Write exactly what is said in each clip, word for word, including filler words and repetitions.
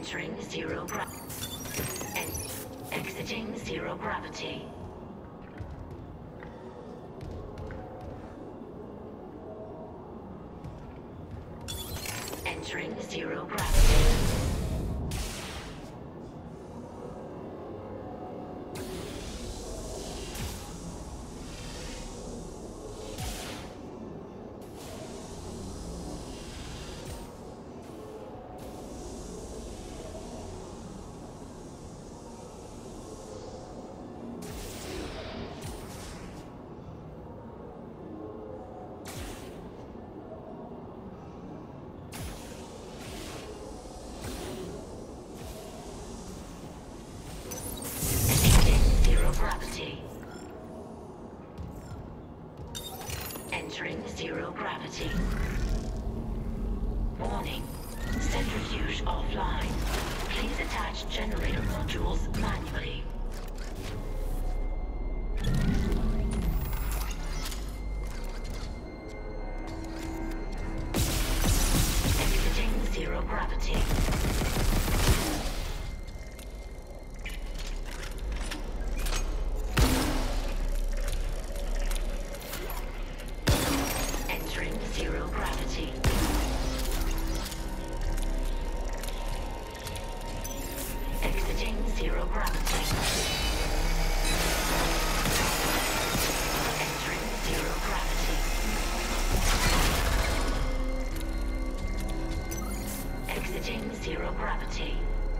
Entering zero gra- en exiting zero gravity. Entering zero gravity. Gravity. Entering zero gravity. Warning. Centrifuge offline. Please attach generator modules manually. Exiting zero gravity. Zero gravity. Exiting zero gravity. Entering zero gravity. Exiting zero gravity.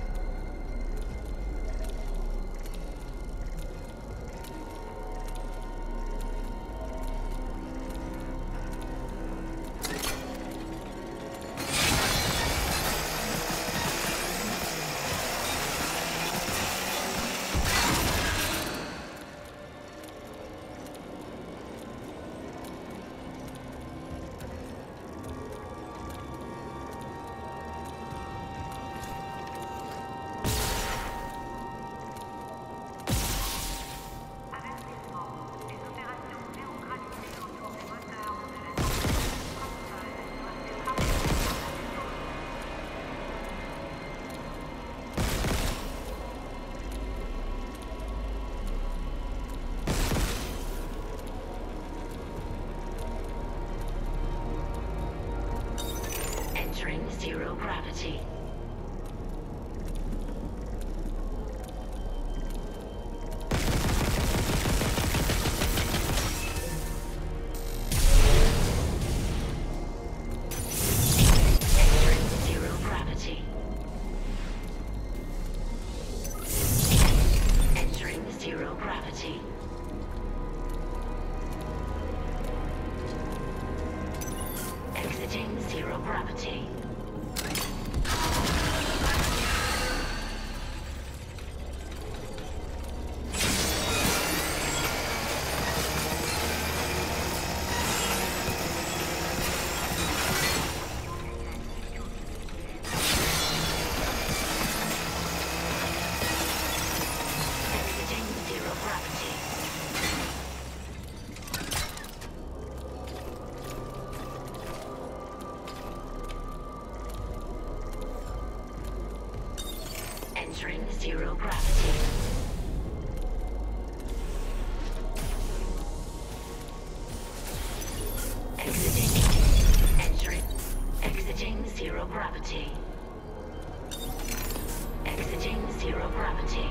Entering zero gravity. Entering zero gravity. Entering zero gravity. Exiting zero gravity. Exiting zero gravity. Entering zero gravity. Exiting. Entering. Exiting zero gravity. Exiting zero gravity.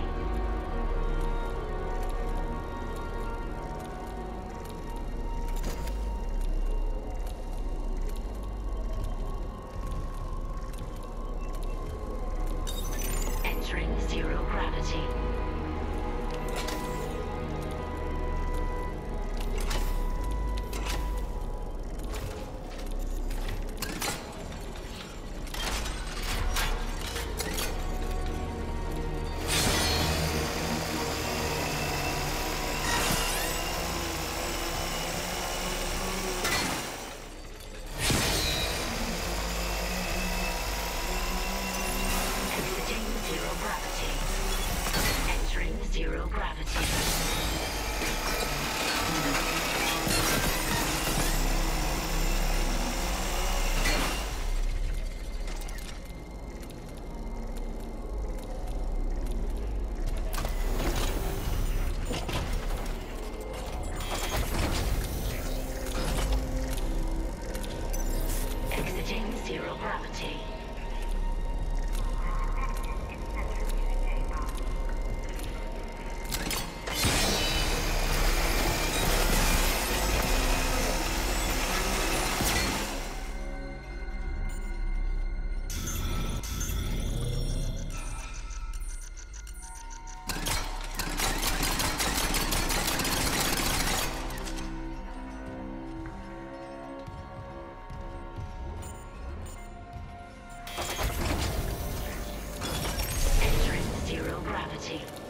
Entering zero gravity. Exiting zero gravity. Entering zero gravity. gravity.